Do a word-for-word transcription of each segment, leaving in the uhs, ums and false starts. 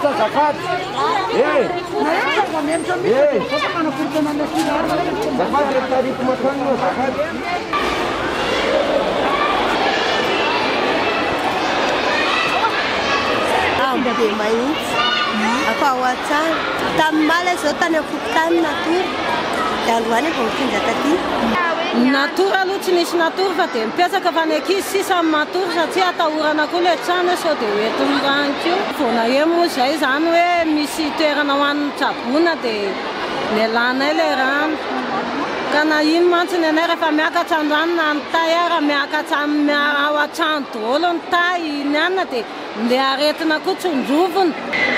Masa zakat. Eh. Eh. Zakat yang tadi kemakan zakat. Dia main, aku awasan, tambah le sotan yang fukan natur, dan luarnya mungkin jatati. Natur alu jenis natur fatem. Biasa kapaneki sisa natur saja atau orang aku le sana so dewe tunggancu. Fona yemu saya sanwe misi teranawan capuna de nelana leran. Karena ini macam ni rasa mereka candang nanti ya mereka candang awak candolon tai nanti dia retan aku cunjuvun.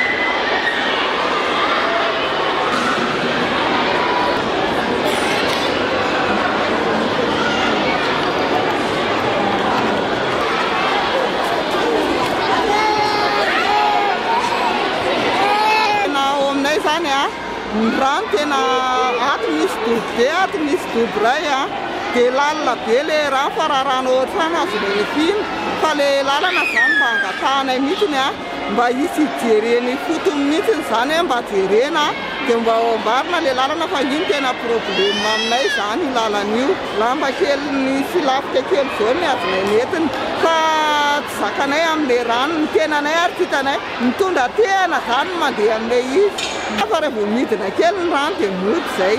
Ran tena atmistu te atmistu braya ke lalla pele ra fararano sana sule fin kale lalla na samba ka tana mitnya ba yisi tereni futum mitin sana ba terena ke ba barna le lalla na fangin tena problem mam nai sani lalla new lamba kel ni silaf ke kel sonya ne neten ka sakana am le ran tena na artita na ntunda tena san ma de am le yi apa re bumit na kel ran te mut sei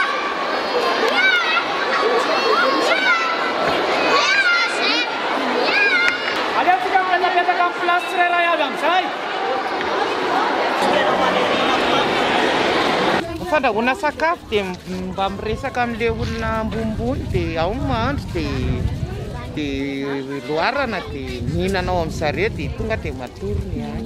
ada tukang peta-peta kam plastre la ya bang sai pada una sakaf tem bamresa kam le una bumbun te auman te te luara na te nina no om sareti tunga te maturni ai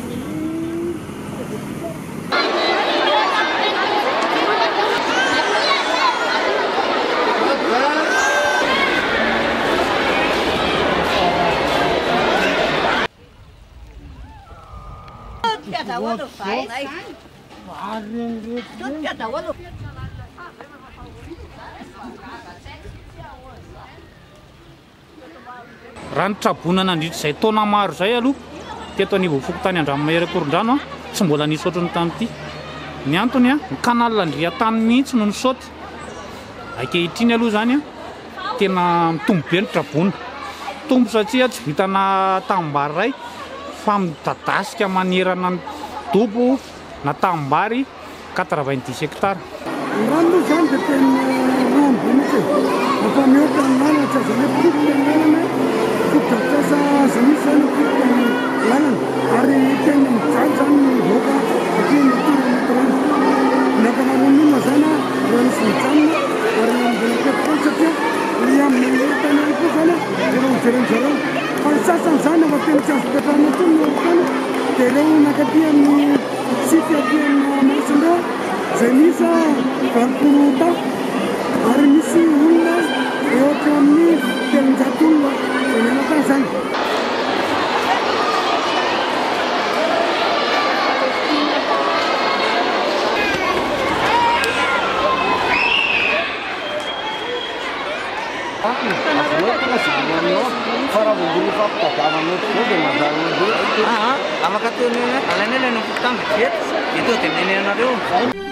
Rantrabona nandritra izay taona maro zay aloha teto anivy fokotany Andranomahera Korondrano tsy mbola nisy otrany tany ity. Ny antony a ny kanala andria-tany mihitsy no nisaoty. Ankehitriny aloha zany a tena mitombo be ny trabona. Tombo satria tsy vitana tanimbary ray fa midadasika manerana ny dobo na tanimbary quatre-vingt-dix hectares. Rano zany dia tena rombo mihitsy. Efa mihoatra ny lalana tsy azo hoe potika ny lalana fotodratrasa azy misy zany potika ny lalana ary tena mijaly zany ny vahoaka aty ny toerana rano. Ny ankamaroan'olona zany rano sy mijanona ary mbola kelikely satria ny amin'ny eritany ihany koa zany efa mijereny zareo. Fa ny sasany zany efa tena tsy azo petrahana toy ny eritany dia ireo nakaty amin'ny sify aty amin'ny Masindreo izay misy valopolo tao ary misy olona ohatra amin'ny telonjato olona izay mianakany zany. Ah, ama katulnya, kalian ini nunggu tang, itu tim ini ada.